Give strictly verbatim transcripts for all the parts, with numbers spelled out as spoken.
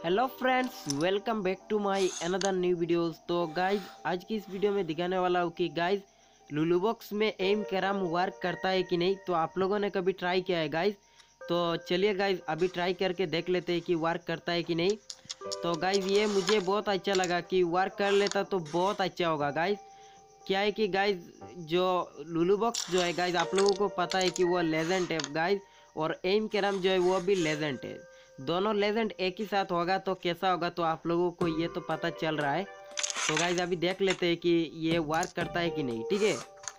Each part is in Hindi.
Hello friends, welcome back to my another new videos. तो गाइज आज की इस वीडियो में दिखाने वाला हूँ कि गाइज लुलू बॉक्स में एम कैरम वर्क करता है कि नहीं। तो आप लोगों ने कभी ट्राई किया है गाइज? तो चलिए गाइज अभी ट्राई करके देख लेते हैं कि वर्क करता है कि नहीं। तो गाइज ये मुझे बहुत अच्छा लगा कि वर्क कर लेता तो बहुत अच्छा होगा गाइज। क्या है कि गाइज जो लुलू बॉक्स जो है गाइज, आप लोगों को पता है कि वो लेजेंड है गाइज, और एम कैरम जो है वो भी लेजेंड है। दोनों लेजेंड एक ही साथ होगा तो कैसा होगा, तो आप लोगों को ये तो पता चल रहा है। तो गाइज अभी देख लेते हैं कि ये वर्क करता है कि नहीं, ठीक है।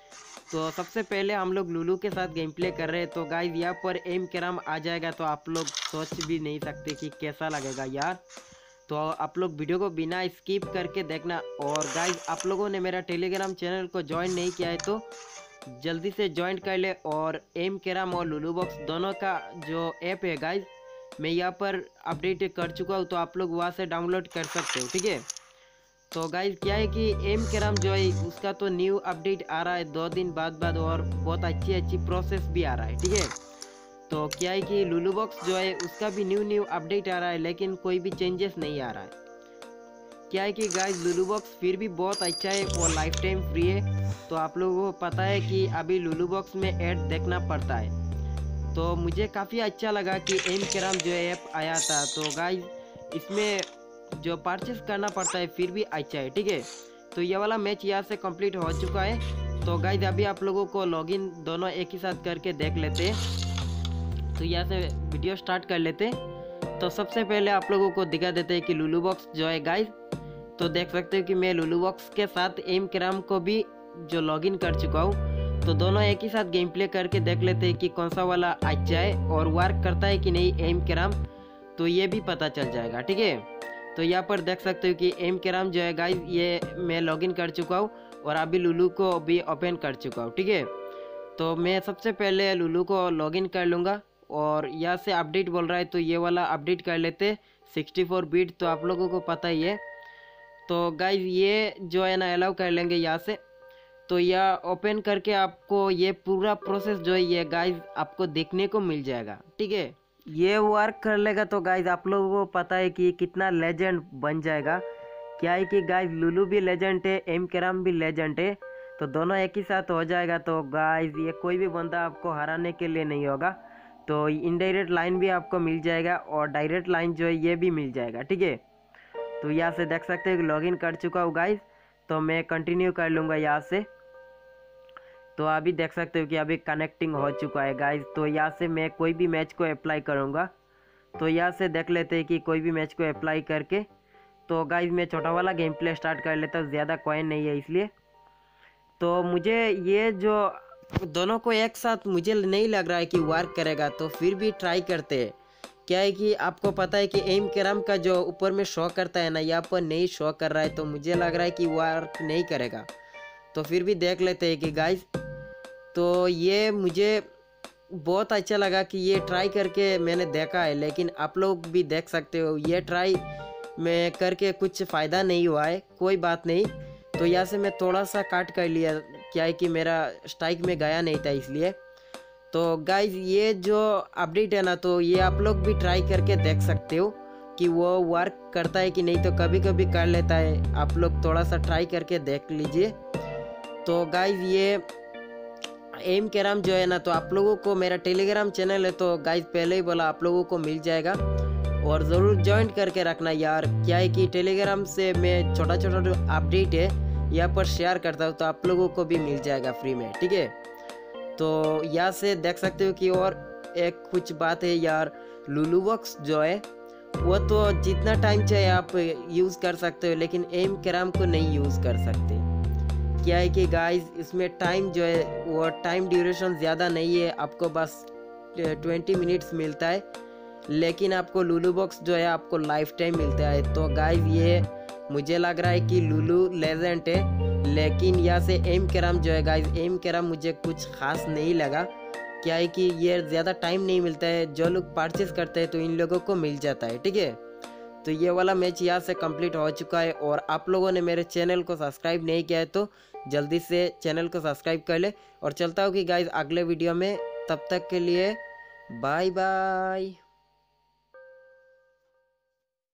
तो सबसे पहले हम लोग लुलू के साथ गेम प्ले कर रहे हैं। तो गाइज यहाँ पर एम कैरम आ जाएगा तो आप लोग सोच भी नहीं सकते कि कैसा लगेगा यार। तो आप लोग वीडियो को बिना स्किप करके देखना। और गाइज आप लोगों ने मेरा टेलीग्राम चैनल को ज्वाइन नहीं किया है तो जल्दी से ज्वाइन कर ले। और एम कैरम और लुलू बॉक्स दोनों का जो ऐप है गाइज, मैं यहाँ पर अपडेट कर चुका हूँ, तो आप लोग वहाँ से डाउनलोड कर सकते हो, ठीक है। तो गाइज क्या है कि एम कैरम जो है उसका तो न्यू अपडेट आ रहा है दो दिन बाद बाद, और बहुत अच्छी अच्छी प्रोसेस भी आ रहा है, ठीक है। तो क्या है कि लुलू बॉक्स जो है उसका भी न्यू न्यू अपडेट आ रहा है, लेकिन कोई भी चेंजेस नहीं आ रहा है। क्या है कि गाइज लुलू बॉक्स फिर भी बहुत अच्छा है और लाइफ टाइम फ्री है। तो आप लोगों को पता है कि अभी लुलू बॉक्स में ऐड देखना पड़ता है। तो मुझे काफ़ी अच्छा लगा कि एम कैरम जो ऐप आया था। तो गाइज इसमें जो परचेस करना पड़ता है फिर भी अच्छा है, ठीक है। तो ये वाला मैच यहाँ से कंप्लीट हो चुका है। तो गाइज अभी आप लोगों को लॉगिन दोनों एक ही साथ करके देख लेते हैं। तो यहाँ से वीडियो स्टार्ट कर लेते हैं। तो सबसे पहले आप लोगों को दिखा देते हैं कि लुलू बॉक्स जो है गाइज, तो देख सकते हो कि मैं लुलू बॉक्स के साथ एम कैरम को भी जो लॉगिन कर चुका हूँ। तो दोनों एक ही साथ गेम प्ले करके देख लेते हैं कि कौन सा वाला अच्छा है और वर्क करता है कि नहीं एम कैरम, तो ये भी पता चल जाएगा, ठीक है। तो यहाँ पर देख सकते हो कि एम कैरम जो है गाइज ये मैं लॉगिन कर चुका हूँ और अभी लुलू को भी ओपन कर चुका हूँ, ठीक है। तो मैं सबसे पहले लुलू को लॉगिन कर लूँगा और यहाँ से अपडेट बोल रहा है तो ये वाला अपडेट कर लेते सिक्सटी फोर बिट, तो आप लोगों को पता ही है। तो गाइज ये जो है ना अलाउ कर लेंगे यहाँ से। तो यह ओपन करके आपको ये पूरा प्रोसेस जो है ये गाइज आपको देखने को मिल जाएगा, ठीक है। ये वर्क कर लेगा तो गाइज आप लोगों को पता है कि कितना लेजेंड बन जाएगा। क्या है कि गाइज लुलू भी लेजेंड है, एम कैरम भी लेजेंड है, तो दोनों एक ही साथ हो जाएगा। तो गाइज ये कोई भी बंदा आपको हराने के लिए नहीं होगा। तो इनडायरेक्ट लाइन भी आपको मिल जाएगा और डायरेक्ट लाइन जो है ये भी मिल जाएगा, ठीक है। तो यहाँ से देख सकते हो कि लॉगिन कर चुका हूँ गाइज। तो मैं कंटिन्यू कर लूँगा यहाँ से। तो अभी देख सकते हो कि अभी कनेक्टिंग हो चुका है गाइज। तो यहाँ से मैं कोई भी मैच को अप्लाई करूँगा। तो यहाँ से देख लेते हैं कि कोई भी मैच को अप्लाई करके। तो गाइज मैं छोटा वाला गेम प्ले स्टार्ट कर लेता हूँ, ज़्यादा कॉइन नहीं है इसलिए। तो मुझे ये जो दोनों को एक साथ मुझे नहीं लग रहा है कि वर्क करेगा, तो फिर भी ट्राई करते हैं। क्या है कि आपको पता है कि एम कैरम का जो ऊपर में शो करता है ना, यहाँ पर नहीं शो कर रहा है, तो मुझे लग रहा है कि वर्क नहीं करेगा। तो फिर भी देख लेते हैं कि गाइज। तो ये मुझे बहुत अच्छा लगा कि ये ट्राई करके मैंने देखा है, लेकिन आप लोग भी देख सकते हो ये ट्राई में करके कुछ फ़ायदा नहीं हुआ है, कोई बात नहीं। तो यहाँ से मैं थोड़ा सा काट कर लिया, क्या है कि मेरा स्ट्राइक में गया नहीं था इसलिए। तो गाइज ये जो अपडेट है ना, तो ये आप लोग भी ट्राई करके देख सकते हो कि वो वर्क करता है कि नहीं। तो कभी कभी कर लेता है, आप लोग थोड़ा सा ट्राई करके देख लीजिए। तो गाइज ये एम कैरम जो है ना, तो आप लोगों को मेरा टेलीग्राम चैनल है, तो गाइज पहले ही बोला आप लोगों को मिल जाएगा और ज़रूर ज्वाइन करके रखना यार। क्या है कि टेलीग्राम से मैं छोटा छोटा जो अपडेट है यहाँ पर शेयर करता हूँ, तो आप लोगों को भी मिल जाएगा फ्री में, ठीक है। तो यहाँ से देख सकते हो कि और एक कुछ बात है यार, लुलू बॉक्स जो है वो तो जितना टाइम चाहे आप यूज़ कर सकते हो, लेकिन एम कैरम को नहीं यूज़ कर सकते। क्या है कि गाइस इसमें टाइम जो है वो टाइम ड्यूरेशन ज़्यादा नहीं है, आपको बस ट्वेंटी मिनट्स मिलता है, लेकिन आपको लुलू बॉक्स जो है आपको लाइफ टाइम मिलता है। तो गाइस ये मुझे लग रहा है कि लुलू लेजेंड है, लेकिन यहाँ से एम कैरम जो है गाइस, एम कैरम मुझे कुछ खास नहीं लगा। क्या है कि ये ज़्यादा टाइम नहीं मिलता है, जो लोग परचेस करते हैं तो इन लोगों को मिल जाता है, ठीक है। तो ये वाला मैच यहाँ से कंप्लीट हो चुका है। और आप लोगों ने मेरे चैनल को सब्सक्राइब नहीं किया है तो जल्दी से चैनल को सब्सक्राइब कर ले। और चलता हूँ कि गाइज अगले वीडियो में, तब तक के लिए बाय बाय।